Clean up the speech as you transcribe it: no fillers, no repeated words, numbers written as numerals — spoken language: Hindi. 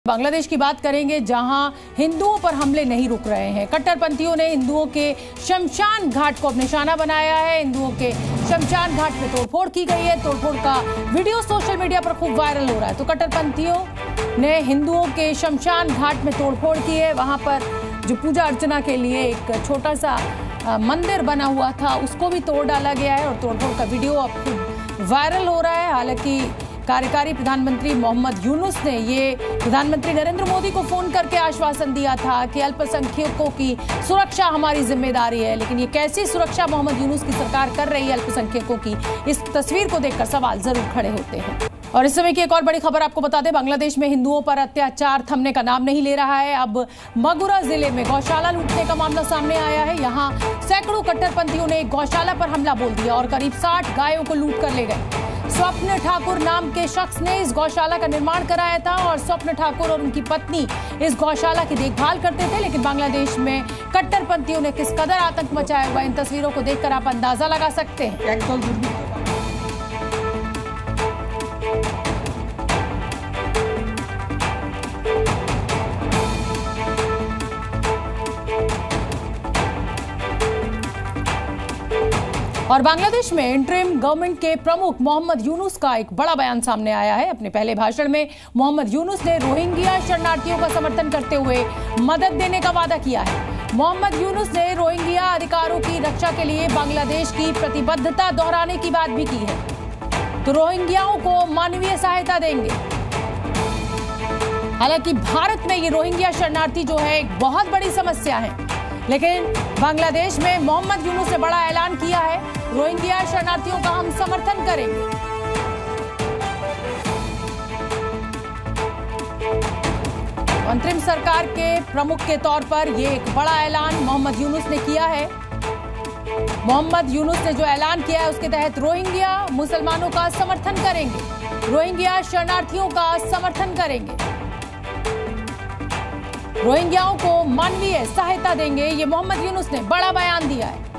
बांग्लादेश की बात करेंगे, जहां हिंदुओं पर हमले नहीं रुक रहे हैं। कट्टरपंथियों ने हिंदुओं के शमशान घाट को अपना निशाना बनाया है। हिंदुओं के शमशान घाट में तोड़फोड़ की गई है। तोड़फोड़ का वीडियो सोशल मीडिया पर खूब वायरल हो रहा है। तो कट्टरपंथियों ने हिंदुओं के शमशान घाट में तोड़फोड़ की है। वहां पर जो पूजा अर्चना के लिए एक छोटा सा मंदिर बना हुआ था, उसको भी तोड़ डाला गया है और तोड़फोड़ का वीडियो अब खूब वायरल हो रहा है। हालांकि कार्यकारी प्रधानमंत्री मोहम्मद यूनुस ने ये प्रधानमंत्री नरेंद्र मोदी को फोन करके आश्वासन दिया था कि अल्पसंख्यकों की सुरक्षा हमारी जिम्मेदारी है। लेकिन ये कैसी सुरक्षा मोहम्मद यूनुस की सरकार कर रही है अल्पसंख्यकों की, इस तस्वीर को देखकर सवाल जरूर खड़े होते हैं। और इस समय की एक और बड़ी खबर आपको बता दें, बांग्लादेश में हिंदुओं पर अत्याचार थमने का नाम नहीं ले रहा है। अब मगुरा जिले में गौशाला लूटने का मामला सामने आया है। यहाँ सैकड़ों कट्टरपंथियों ने एक गौशाला पर हमला बोल दिया और करीब 60 गायों को लूट कर ले गए। स्वप्न ठाकुर नाम के शख्स ने इस गौशाला का निर्माण कराया था और स्वप्न ठाकुर और उनकी पत्नी इस गौशाला की देखभाल करते थे। लेकिन बांग्लादेश में कट्टरपंथियों ने किस कदर आतंक मचाया हुआ, इन तस्वीरों को देखकर आप अंदाजा लगा सकते हैं। और बांग्लादेश में इंटरिम गवर्नमेंट के प्रमुख मोहम्मद यूनुस का एक बड़ा बयान सामने आया है। अपने पहले भाषण में मोहम्मद यूनुस ने रोहिंग्या शरणार्थियों का समर्थन करते हुए मदद देने का वादा किया है। मोहम्मद यूनुस ने रोहिंग्या अधिकारों की रक्षा के लिए बांग्लादेश की प्रतिबद्धता दोहराने की बात भी की है। तो रोहिंग्याओं को मानवीय सहायता देंगे। हालांकि भारत में ये रोहिंग्या शरणार्थी जो है एक बहुत बड़ी समस्या है, लेकिन बांग्लादेश में मोहम्मद यूनुस ने बड़ा ऐलान किया है, रोहिंग्या शरणार्थियों का हम समर्थन करेंगे। अंतरिम सरकार के प्रमुख के तौर पर यह एक बड़ा ऐलान मोहम्मद यूनुस ने किया है। मोहम्मद यूनुस ने जो ऐलान किया है उसके तहत रोहिंग्या मुसलमानों का समर्थन करेंगे, रोहिंग्या शरणार्थियों का समर्थन करेंगे, रोहिंग्याओं को मानवीय सहायता देंगे। ये मोहम्मद यूनुस ने बड़ा बयान दिया है।